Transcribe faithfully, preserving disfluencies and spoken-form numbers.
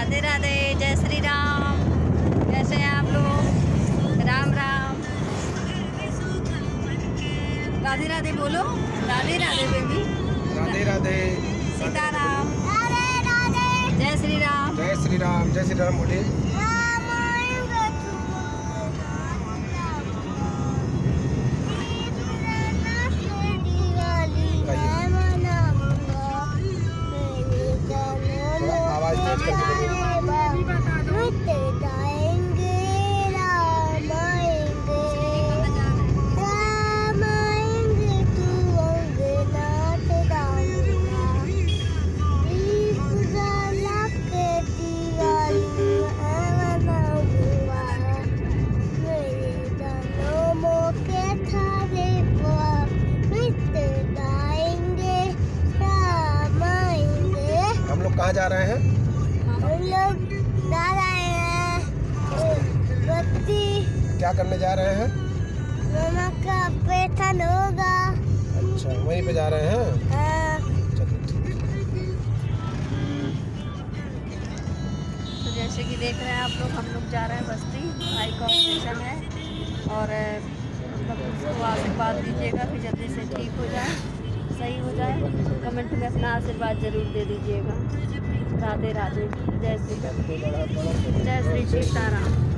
राधे राधे, जय श्री राम। कैसे हैं आप लोग? राम राम, राधे राधे बोलो, राधे राधे बेबी, राधे राधे, सीताराम, राधे राधे, जय श्री राम, जय श्री राम, जय श्री राम बोलिए। आवाज तेज करके कहाँ जा रहे हैं? हम लोग जा रहे हैं बत्ती। क्या करने जा रहे हैं? मामा का ऑपरेशन होगा। अच्छा, वहीं पे जा रहे हैं। हाँ। तो जैसे कि देख रहे हैं आप लोग, हम लोग जा रहे हैं बस्ती। भाई का ऑपरेशन है और उसको आशीर्वाद दीजिएगा कि जल्दी से ठीक हो जाए, सही हो जाए। कमेंट में अपना आशीर्वाद जरूर दे दीजिएगा। राधे राधे, जय श्री जय श्री सीताराम।